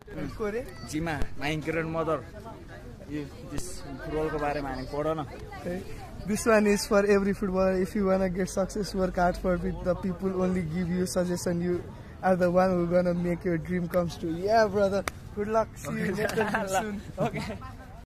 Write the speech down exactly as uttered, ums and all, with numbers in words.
जिमा migrant mother यो this फुटबलको बारेमा हामी पढ न This one is for every footballer. If you wanna get success, work hard for it. The people only give you suggestion. You are the one who gonna make your dream comes true. Yeah, brother. Good luck. See you next time soon. Okay.